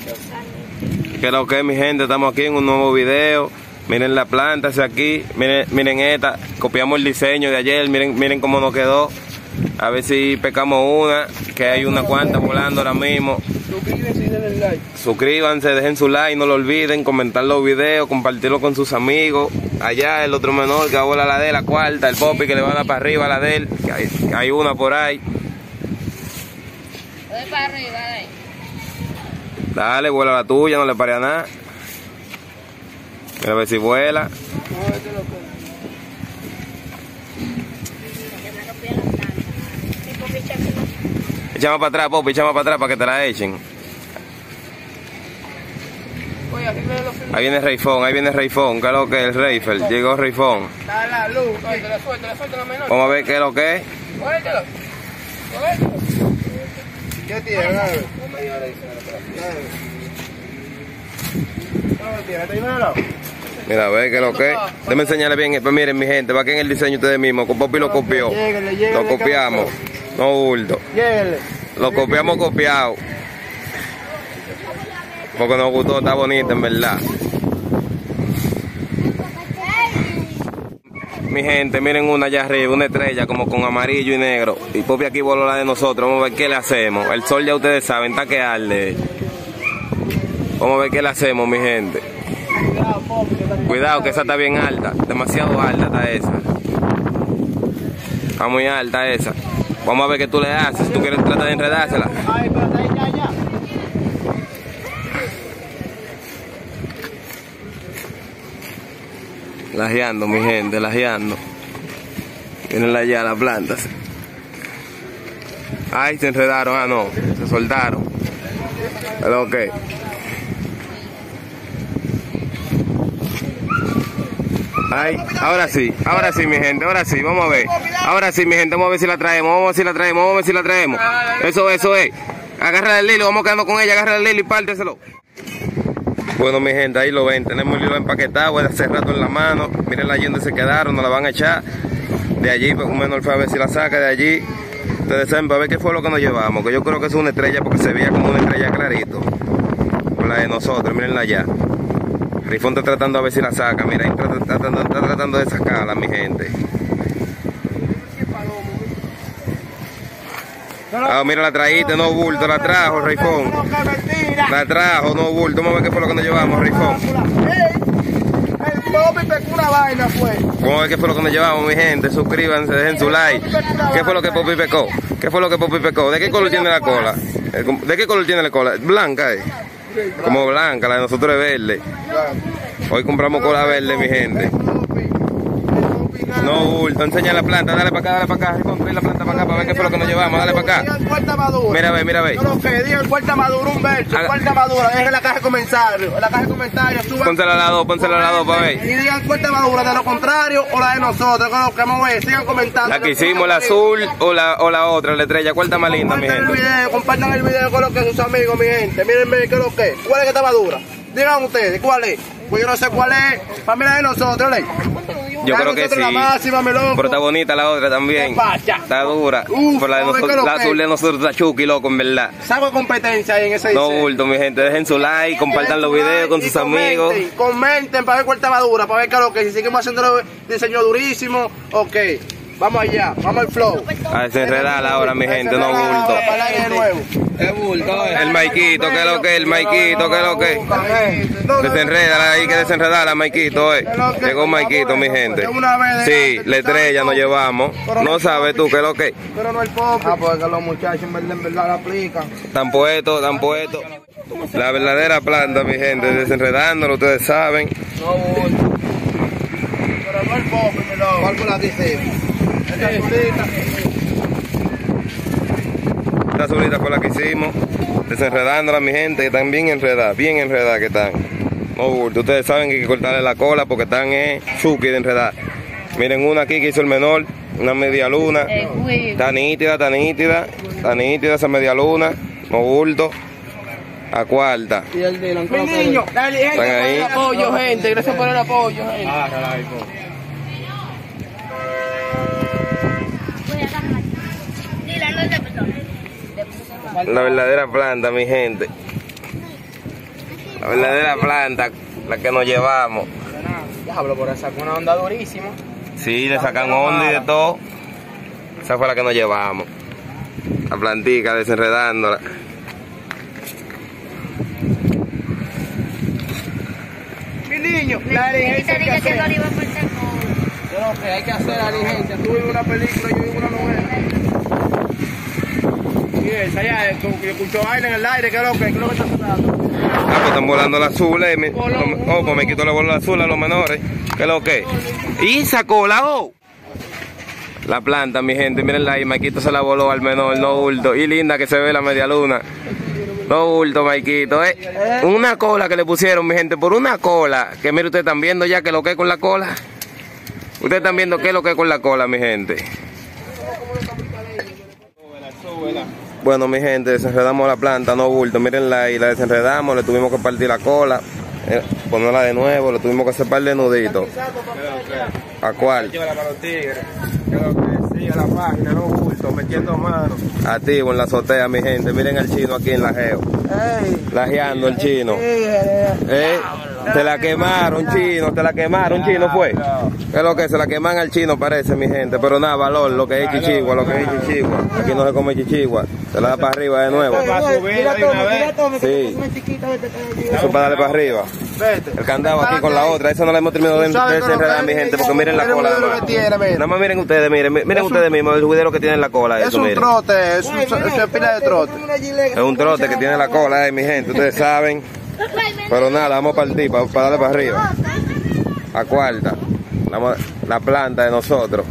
Que lo que es, mi gente, estamos aquí en un nuevo video. Miren la planta hacia aquí, miren esta, copiamos el diseño de ayer, miren cómo nos quedó. A ver si pescamos una, que hay una cuanta volando ahora mismo. Suscríbanse y denle like. Suscríbanse, dejen su like, no lo olviden, comentar los videos, compartirlo con sus amigos. Allá el otro menor que abola la de la cuarta, el Popi que le va a dar para arriba a la de él, que hay una por ahí. Voy para arriba, dale. Dale, vuela la tuya, no le pare a nada. Mira a ver si vuela. Echamos para atrás, Popi, echamos para atrás para que te la echen. Ahí viene Rayfón, ¿qué es lo que es el Rayfel? Llegó Rayfón. Está la luz, te la suelto la menor. Vamos a ver qué es lo que es. Cógetelo. ¿Qué tiene? Mira, a ver qué es lo que es. Déjame enseñarle bien. Pues miren, mi gente, va aquí en el diseño ustedes mismos. Con Popi lo copió. Lo copiamos. No bulto. Lo copiamos copiado. Porque nos gustó, está bonito en verdad. Mi gente, miren una allá arriba, una estrella como con amarillo y negro. Y Popi aquí voló la de nosotros. Vamos a ver qué le hacemos. El sol ya ustedes saben, está que arde. Vamos a ver qué le hacemos, mi gente. Cuidado que esa está bien alta. Demasiado alta está esa. Está muy alta esa. Vamos a ver qué tú le haces. Si tú quieres tratar de enredársela. Lajeando, mi gente, lajeando. Miren allá las plantas. Ay, se enredaron, ah no, se soltaron. Pero ok. Ay, ahora sí, mi gente, ahora sí, vamos a ver. Ahora sí, mi gente, vamos a ver si la traemos, Eso es. Agarra el hilo, vamos quedando con ella, agarra el hilo y párteselo. Bueno, mi gente, ahí lo ven, tenemos el hilo empaquetado, hace rato en la mano. Miren la allí donde se quedaron, nos la van a echar. De allí, pues un menor fue a ver si la saca de allí. Ustedes saben, para ver qué fue lo que nos llevamos, que yo creo que es una estrella porque se veía como una estrella clarito. Con la de nosotros, mírenla allá. Rifón está tratando a ver si la saca, mira, ahí está tratando de sacarla, mi gente. Ah, mira, la traíste, no bulto, la trajo, Rifón. La trajo, no bulto. Vamos a ver qué fue lo que nos llevamos, Rifón. El Popi pescó una vaina, fue. Vamos a ver qué fue lo que nos llevamos, mi gente. Suscríbanse, dejen su like. ¿Qué fue lo que Popi pescó? ¿De qué color tiene la cola? ¿De qué color tiene la cola? Blanca, como blanca, la de nosotros es verde. Hoy compramos cola verde, mi gente. No bulto, enseña la planta, dale para acá, Rifón, la planta para acá para ver qué fue lo que nos llevamos, dale para acá. Mira a ver. Yo lo que digan cuarta madura, un verso, cuarta madura, dejen la caja de comentarios, suban. Pónsela a la dos para ver. Y digan cuarta madura, de lo contrario o la de nosotros, con lo que vamos a ver, sigan comentando. La que hicimos, la azul o la otra, la estrella, ¿cuál está más linda, mi gente? Compartan el video con lo que sus amigos, mi gente, miren qué es lo que es. ¿Cuál es que está madura? Digan ustedes, ¿cuál es? Pues yo no sé cuál es, para mí la de nosotros, ¿le? Yo creo que sí, pero está bonita la otra también. Está dura. Por la de nosotros, la azul de nosotros está chuki, loco, en verdad. Salgo de competencia ahí en ese diseño. No bulto, mi gente, dejen su like, compartan los videos con sus amigos. Comenten para ver cuál está madura, para ver qué es lo que, si seguimos haciendo diseño durísimo, ok. Vamos allá, vamos al flow. A desenredarla ahora, mi gente, no bulto. ¿Qué bulto? El Maikito, ¿qué es lo que es? Desenredala ahí, que desenredarla, Maikito, Llegó Maikito, mi gente. Sí, la estrella nos llevamos. No sabes tú qué es lo que es. Pero no el Popi. Ah, porque los muchachos en verdad la aplican. Tan puestos. La verdadera planta, mi gente, desenredándolo, ustedes saben. No bulto. Pero no el Popi, mi loco. ¿Cuál fue la que hicimos? Esta azulita fue la que hicimos, desenredándola, mi gente, que están bien enredadas que están. No bulto, ustedes saben que hay que cortarle la cola porque están chuki de enredar. Miren una aquí que hizo el menor, una media luna. Está nítida esa media luna, no bulto. A cuarta. Y el Dylan, mi niño, dale, están ahí. El apoyo, gente, gracias por el apoyo, gente. La verdadera planta, mi gente. La verdadera planta, la que nos llevamos. Diablo, por esa sacó una onda durísima. Sí, le sacan onda y de todo. Esa fue la que nos llevamos. La plantica desenredándola. Mi niño, la diligencia hay que hacer. Lo que hay que hacer la diligencia. Tú vives una película, yo vivo una novela. Y esa ya, que escuchó aire en el aire, ¿qué es lo que está sonando? Ah, pues están volando las azules. Pues me quito la bola azul a los menores. ¿Qué es lo que? Y sacó la O. La planta, mi gente, mírenla ahí. Maikito se la voló al menor, no bulto. Y linda que se ve la media luna. No bulto, Maikito. Una cola que le pusieron, mi gente, por una cola. Que mire, ustedes están viendo ya que lo que es con la cola. Ustedes están viendo qué es lo que es con la cola, mi gente. Bueno, mi gente, desenredamos la planta, no bulto. Mírenla ahí, la desenredamos, le tuvimos que partir la cola. Ponerla de nuevo, le tuvimos que hacer par de nuditos. ¿A cuál? Sigue la página, no bulto, metiendo manos. Activo en la azotea, mi gente. Miren al chino aquí en la geo. Lajeando el chino. Te la quemaron, chino, chino fue. Es lo que se la queman al chino parece, mi gente. Pero nada, valor, lo que es chichigua, Aquí no se come chichigua. Se la da para arriba de nuevo. Sí. Eso para darle para arriba. El candado aquí con la otra. Eso no la hemos terminado de desenredar, mi gente, porque miren la cola. Nada más miren ustedes, miren ustedes mismos el juidero que tiene en la cola. Es un trote, es pila de trote. Es un trote que tiene la cola, mi gente, ustedes saben. Pero nada, vamos a partir para darle para arriba. A cuarta. La planta de nosotros.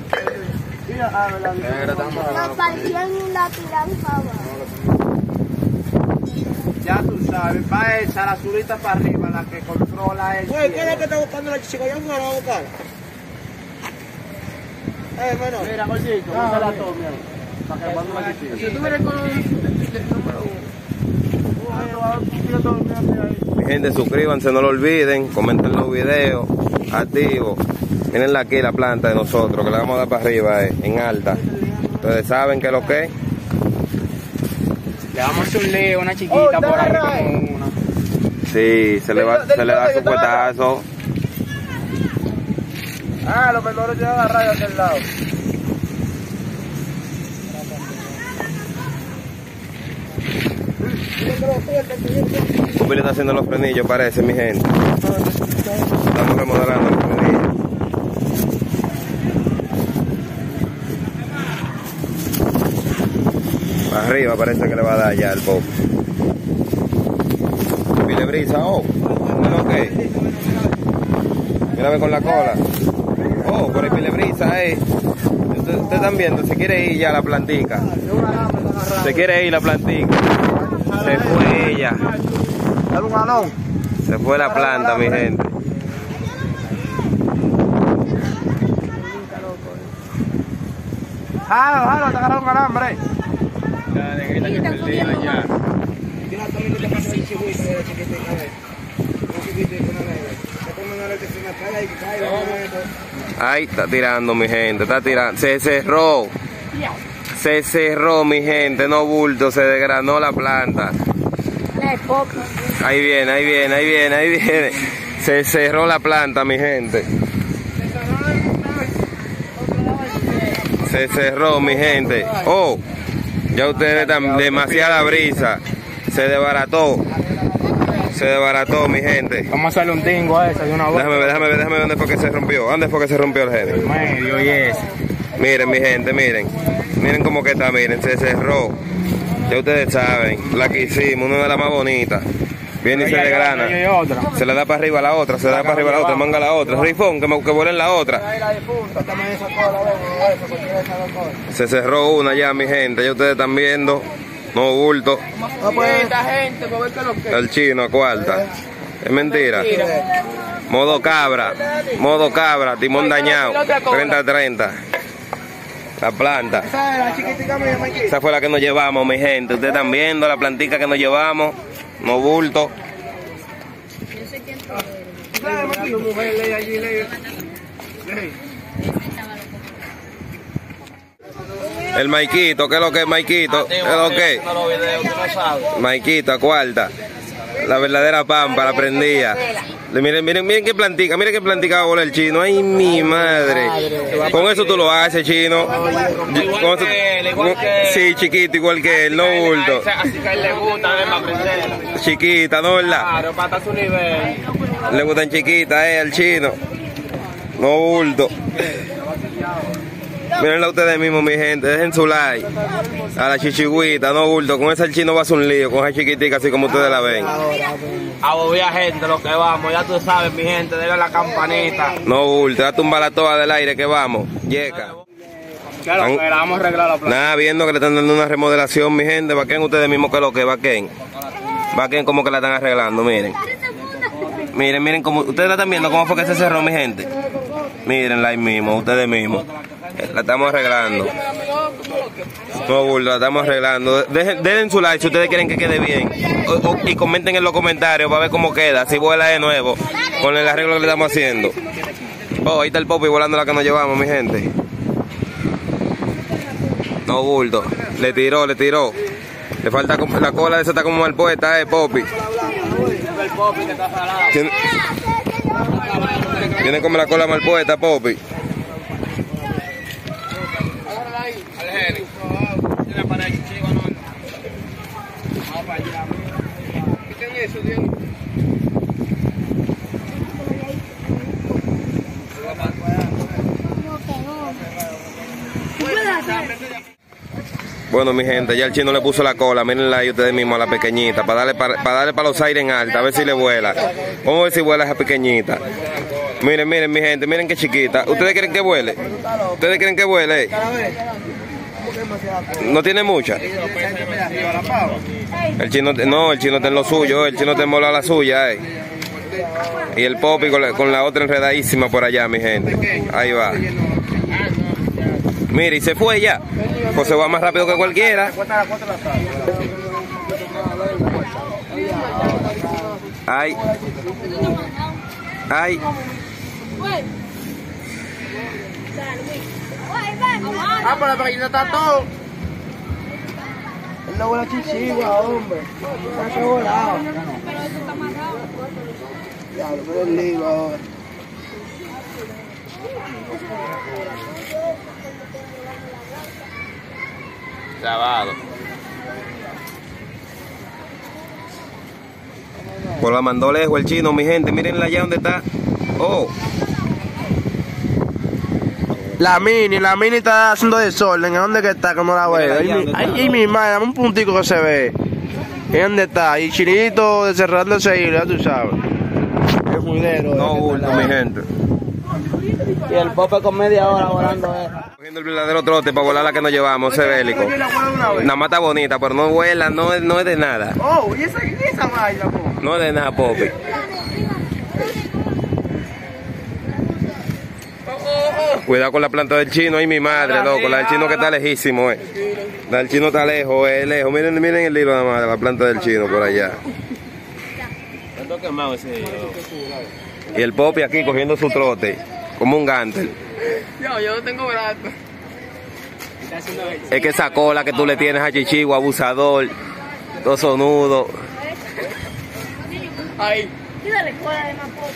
Ya tú sabes, para esa, la azulita para arriba, la que controla el... Oye, ¿quién es que está buscando la chichica? ¿Ya fuera a buscar? Bueno. Mira, gordito, esa la tome ahí. Para que cuando la chichica. Si tú vienes con el número 1. Mi gente, suscríbanse, no lo olviden, comenten los videos, activos. Miren aquí la planta de nosotros, que la vamos a dar para arriba, en alta. Ustedes saben que lo que es. Le vamos a hacer un lío, una chiquita por ahí como una. Sí, se le da su puestazo. Los menores llevan a rayos del lado. Ubi le está haciendo los frenillos, parece, mi gente. Estamos remodelando los frenillos. Para arriba parece que le va a dar ya el pop. Pile brisa, ¿qué lo que es? Mírame con la cola. Por el pile brisa, Ustedes están viendo, se quiere ir ya la plantica. Se quiere ir la plantica. Se fue ella. Dale un jalón. Se fue la planta, mi gente. Jalo, te agarraron un alambre. Ahí está tirando, mi gente, está tirando. Se cerró, mi gente, no bulto, se desgranó la planta. Ahí viene. Se cerró la planta, mi gente. Se cerró, mi gente. Ya ustedes están demasiada brisa. Se desbarató, mi gente. Vamos a hacerle un tingo a esa de una vez. Déjame ver dónde fue que se rompió. ¿Dónde fue que se rompió el genio? Medio y eso. Miren, mi gente, miren cómo que está, miren, se cerró. Ya ustedes saben, la que hicimos, una de las más bonitas. Viene y se desgrana. Se le da para arriba a la otra, manga a la otra. Rifón, que vuelen la otra. Se cerró una ya, mi gente, ya ustedes están viendo. No bulto. El chino a cuarta. Es mentira. Modo cabra, timón dañado. 30-30. La planta. Esa fue la que nos llevamos, mi gente. Ustedes están viendo la plantica que nos llevamos. No bulto. El Maikito, ¿qué es lo que es Maikito? ¿Qué es lo que es? Maikito a cuarta. La verdadera pampa, la prendía. Miren qué plantica va a volar el chino. Ay, mi madre. Con eso tú lo haces, chino. Con eso, sí, chiquito, igual que él, no bulto. Así que a él le gusta, además, aprenderla. Chiquita, ¿no, verdad? Claro, para estar a su nivel. Le gustan chiquitas, al chino. No bulto. Mírenla ustedes mismos, mi gente. Dejen su like. A la chichigüita, no bulto. Con esa el chino va a ser un lío. Con esa chiquitica, así como ustedes la ven. A bobia gente, lo que vamos. Ya tú sabes, mi gente. Denle la campanita. No bulto. Ya tumba toda del aire que vamos. Yeca. Claro, que la vamos a arreglar la plaza. Nada, viendo que le están dando una remodelación, mi gente. Baquen ustedes mismos que lo que baquen. Baquen como que la están arreglando, miren. Miren como. Ustedes la están viendo cómo fue que se cerró, mi gente. Mírenla ahí mismo, ustedes mismos. La estamos arreglando. No burlo, la estamos arreglando. Dejen su like si ustedes quieren que quede bien. Y comenten en los comentarios para ver cómo queda. Si vuela de nuevo con el arreglo que le estamos haciendo. Oh, ahí está el Popi volando la que nos llevamos, mi gente. No bulto. Le tiró. Le falta la cola de esa, está como mal puesta, Popi. Tiene como la cola mal puesta, Popi. Bueno, mi gente, ya el chino le puso la cola, mírenla ahí ustedes mismos a la pequeñita, para darle para los aires en alta, a ver si le vuela. Vamos a ver si vuela esa pequeñita. Miren, mi gente, miren qué chiquita. ¿Ustedes quieren que vuele? ¿Ustedes quieren que vuele? ¿No tiene mucha? El chino está en lo suyo, el chino está en mola la suya, Y el Popi con la otra enredadísima por allá, mi gente. Ahí va. Mire, y se fue ya. Pues se va más rápido que cualquiera. Ay. Pero la pequeñita está todo. Él no vuela chichigua, hombre. Está volado. Pero eso está amarrado. Ya, lo veo el lío ahora. Grabado. Pues la mandó lejos el chino, mi gente. Mírenla allá donde está. Oh. La mini está haciendo desorden. ¿En dónde que está? Que no la veo. Ahí mi madre, dame un puntico que se ve. ¿En dónde está? Y Chinito cerrándose ahí, ya tú sabes. Qué juidero. No bulto, mi gente. Y el Pope con media hora volando. Cogiendo el verdadero trote para volar la que nos llevamos, ese bélico. Nada más está bonita, pero no vuela, no es de nada. Oh, ¿y esa vaina, po? No es de nada, Popi. Cuidado con la planta del chino, ahí mi madre, loco. La del chino que está lejísimo, La del chino está lejos, lejos. Miren el hilo nada más de la planta del chino por allá. Y el Popi aquí cogiendo su trote, como un gantel. Yo no tengo brazo. Es que esa cola que tú le tienes a Chichigua, abusador, todo sonudo. Ahí. Quítale cola de más poco.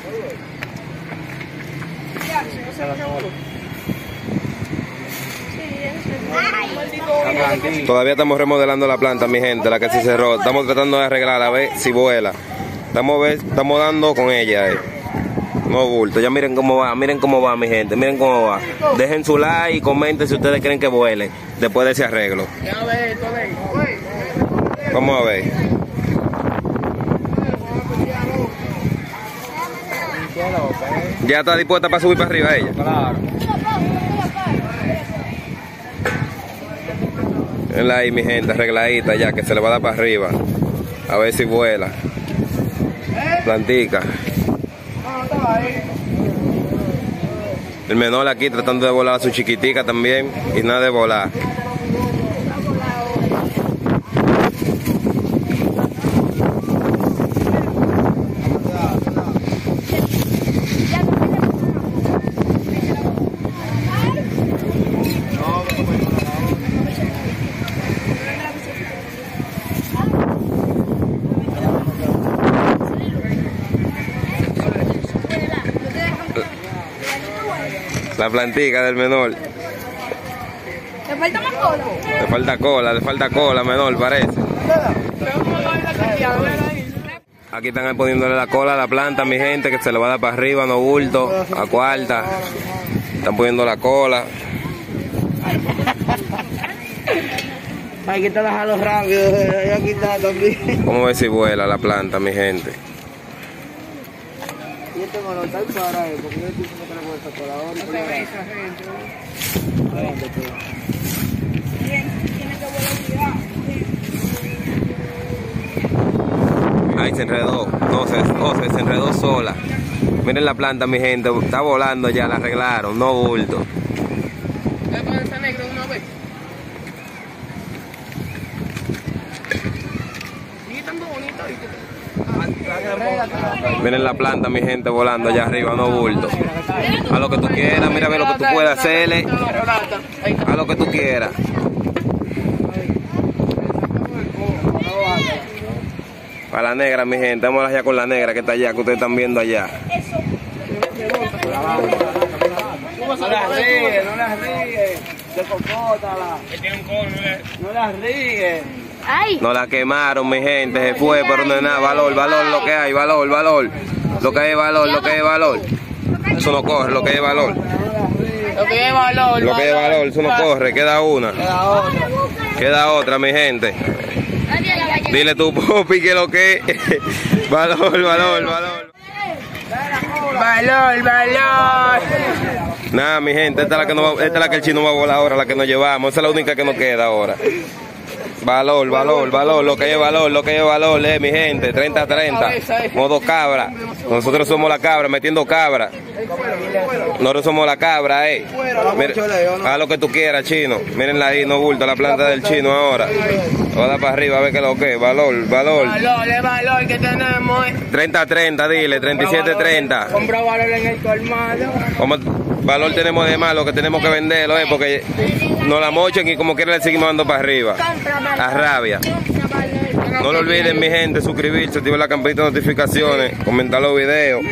Todavía estamos remodelando la planta, mi gente, la que se cerró. Estamos tratando de arreglarla, a ver si vuela. Estamos dando con ella, No bulto, ya miren cómo va, mi gente, miren cómo va. Dejen su like y comenten si ustedes creen que vuele después de ese arreglo. Vamos a ver. ¿Ya está dispuesta para subir para arriba ella? Claro. Venla ahí, mi gente, arregladita ya, que se le va a dar para arriba. A ver si vuela. Plantica. El menor aquí tratando de volar a su chiquitica también y nada de volar. La plantica del menor. ¿Le falta más cola? Le falta cola, menor, parece. Aquí están poniéndole la cola a la planta, mi gente, que se le va a dar para arriba, no bulto, a cuarta. Están poniendo la cola. Hay que trabajarlo rápido, hay que quitar también. Vamos a ver si vuela la planta, mi gente. Yo tengo los tal para él, porque yo estoy diciendo que le voy a sacar ahora. Ahí se enredó, se enredó sola. Miren la planta, mi gente, está volando ya, la arreglaron, no bulto. Miren la planta, mi gente, volando allá arriba, no bulto. A lo que tú quieras, mira, ve lo que tú puedes hacerle. A lo que tú quieras. Para la negra, mi gente, vamos allá con la negra que está allá, que ustedes están viendo allá. No las ríes, no las ríes. Descocótala. No las ríes. Ay. No la quemaron, mi gente, se fue, pero no es nada, valor, lo que hay, valor. Lo que hay valor. Eso no corre, lo que hay valor. Lo que es valor. Eso no corre, queda una. Queda otra, mi gente. Dile tu Popi que lo que es. Valor. Nada, mi gente, esta es la que el chino va a volar ahora, la que nos llevamos. Esa es la única que nos queda ahora. Valor, lo que es valor, mi gente, 30-30, modo cabra. Nosotros somos la cabra, metiendo cabra. Nosotros somos la cabra, Mira, haz lo que tú quieras, chino. Mírenla ahí, no bulto, la planta del chino ahora. Voy a dar para arriba a ver qué es lo que es. Valor. Valor que tenemos. 30-30, dile, 37-30. Compra valor en el colmado. Como valor tenemos de malo, que tenemos que venderlo, porque nos la mochan y como quiera le seguimos dando para arriba. A rabia. No lo olviden, mi gente, suscribirse, activar la campanita de notificaciones, comentar los videos.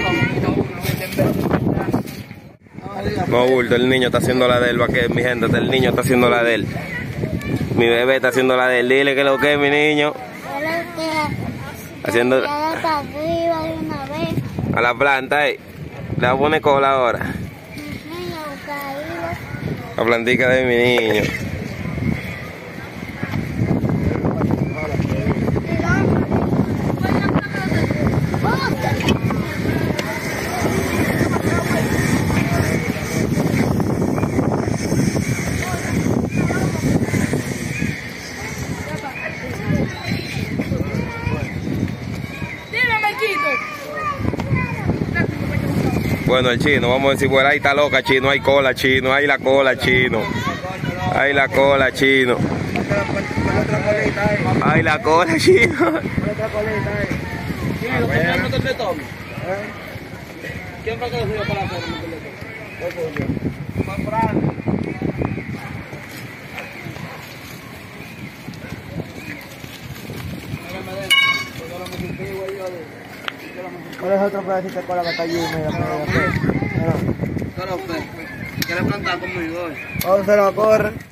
No bulto, el niño está haciendo la de él, mi gente, el niño está haciendo la de él. Mi bebé está haciendo la de él, dile que lo que es, mi niño. Haciendo a la planta, le va a poner cola ahora. La plantica de mi niño. Bueno, el chino, vamos a ver si fuera. Ahí está loca, chino, hay cola, chino, ahí la cola, chino. Ahí la cola, chino. Ahí la cola, chino. ¿Quién fue que lo subió para la foto? ¿Cuál es otro pedacito de cola que está allí? Mira. ¿Quieres plantar conmigo hoy? ¿Dónde se lo corre?